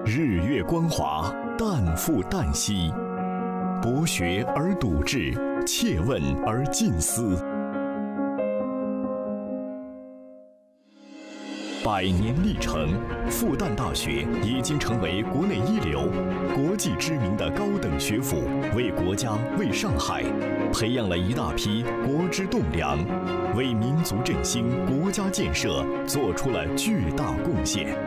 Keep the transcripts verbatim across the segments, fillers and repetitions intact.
日月光华，淡复淡兮；博学而笃志，切问而近思。百年历程，复旦大学已经成为国内一流、国际知名的高等学府，为国家、为上海培养了一大批国之栋梁，为民族振兴、国家建设做出了巨大贡献。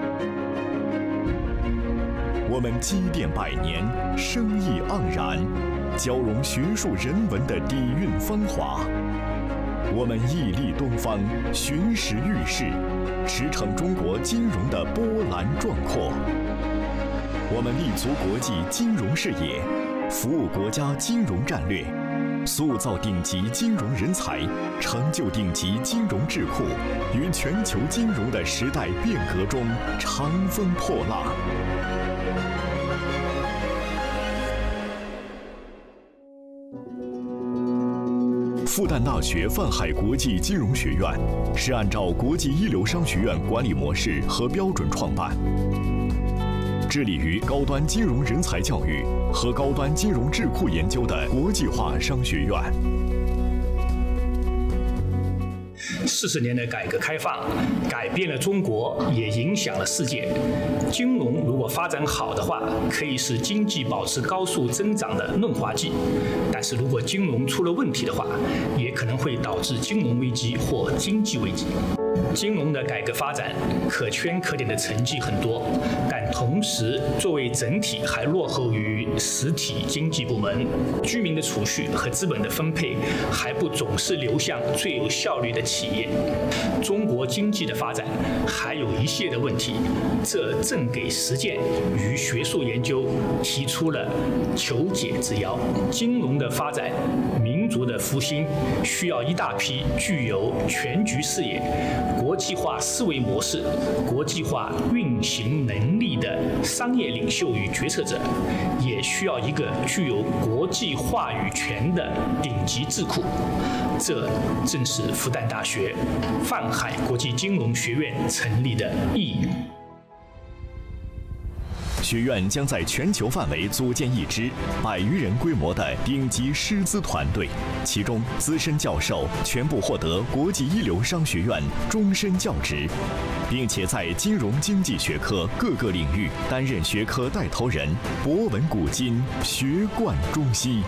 我们积淀百年，生意盎然，交融学术人文的底蕴芳华。我们屹立东方，巡视遇世，驰骋中国金融的波澜壮阔。我们立足国际金融视野，服务国家金融战略，塑造顶级金融人才，成就顶级金融智库，于全球金融的时代变革中长风破浪。复旦大学泛海国际金融学院是按照国际一流商学院管理模式和标准创办，致力于高端金融人才教育和高端金融智库研究的国际化商学院。 四十年的改革开放改变了中国，也影响了世界。金融如果发展好的话，可以使经济保持高速增长的润滑剂；但是如果金融出了问题的话，也可能会导致金融危机或经济危机。金融的改革发展可圈可点的成绩很多，但同时作为整体还落后于实体经济部门，居民的储蓄和资本的分配还不总是流向最有效率的企业。中国经济的发展还有一系列的问题，这正给实践与学术研究提出了求解之邀。金融的发展、民族的复兴需要一大批具有全局视野、国际化思维模式、国际化运行能力的商业领袖与决策者，也需要一个具有国际话语权的顶级智库。这正是复旦大学泛海国际金融学院成立的意义。 学院将在全球范围组建一支百余人规模的顶级师资团队，其中资深教授全部获得国际一流商学院终身教职，并且在金融经济学科各个领域担任学科带头人，博闻古今，学贯中西。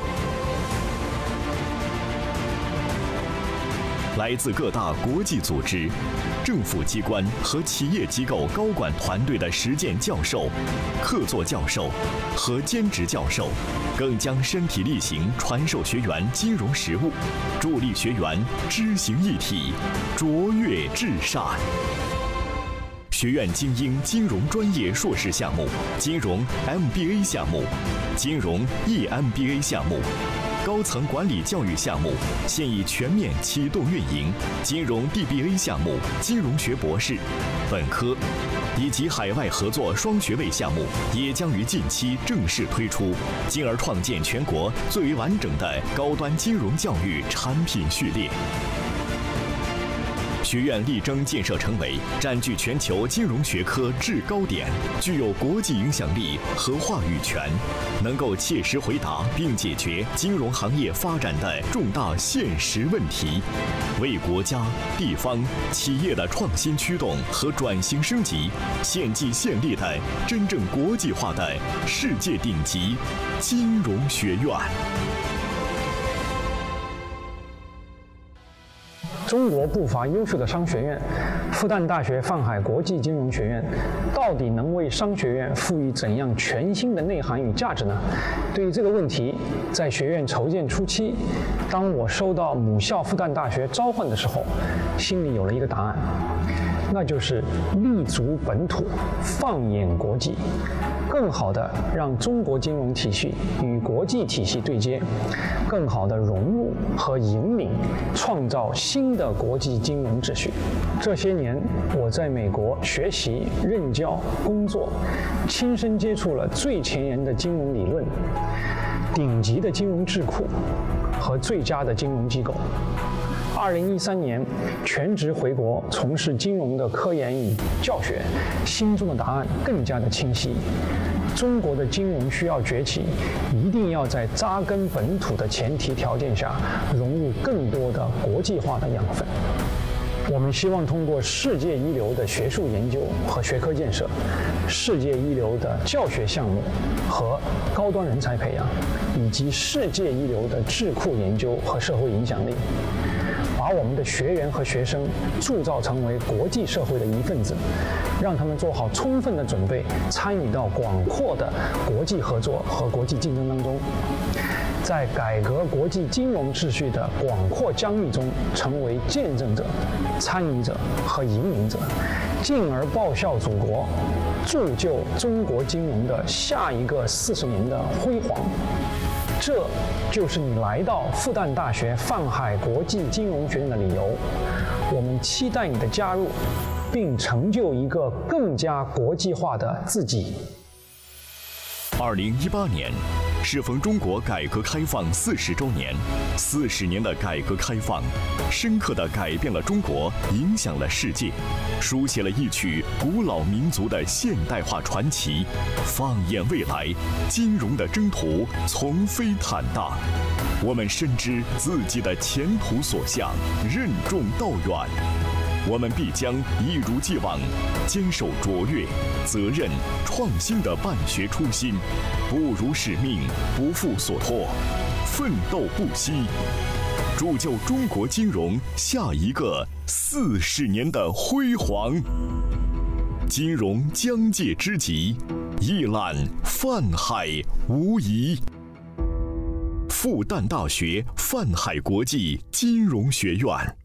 来自各大国际组织、政府机关和企业机构高管团队的实践教授、客座教授和兼职教授，更将身体力行传授学员金融实务，助力学员知行一体，卓越至善。学院精英金融专业硕士项目、金融 M B A 项目、金融 E M B A 项目、高层管理教育项目现已全面启动运营，金融 D B A 项目、金融学博士、本科以及海外合作双学位项目也将于近期正式推出，进而创建全国最为完整的高端金融教育产品序列。学院力争建设成为占据全球金融学科制高点、具有国际影响力和话语权，能够切实回答并解决金融行业发展的重大现实问题，为国家、地方、企业的创新驱动和转型升级献计献力的真正国际化的世界顶级金融学院。 中国不乏优秀的商学院，复旦大学泛海国际金融学院到底能为商学院赋予怎样全新的内涵与价值呢？对于这个问题，在学院筹建初期，当我收到母校复旦大学召唤的时候，心里有了一个答案，那就是立足本土，放眼国际，更好地让中国金融体系与国际体系对接，更好地融入和引领，创造新的国际金融秩序。这些年，我在美国学习、任教、工作，亲身接触了最前沿的金融理论、顶级的金融智库和最佳的金融机构。 二零一三年全职回国从事金融的科研与教学，心中的答案更加的清晰。中国的金融需要崛起，一定要在扎根本土的前提条件下，融入更多的国际化的养分。我们希望通过世界一流的学术研究和学科建设，世界一流的教学项目和高端人才培养，以及世界一流的智库研究和社会影响力，把我们的学员和学生铸造成为国际社会的一份子，让他们做好充分的准备，参与到广阔的国际合作和国际竞争当中，在改革国际金融秩序的广阔疆域中，成为见证者、参与者和引领者，进而报效祖国，铸就中国金融的下一个四十年的辉煌。这就是你来到复旦大学泛海国际金融学院的理由。我们期待你的加入，并成就一个更加国际化的自己。 二零一八年，适逢中国改革开放四十周年，四十年的改革开放，深刻地改变了中国，影响了世界，书写了一曲古老民族的现代化传奇。放眼未来，金融的征途从非坦大，我们深知自己的前途所向，任重道远。我们必将一如既往，坚守卓越、责任、创新的办学初心，不辱使命，不负所托，奋斗不息，铸就中国金融下一个四十年的辉煌。金融疆界之极，一览泛海无疑。复旦大学泛海国际金融学院。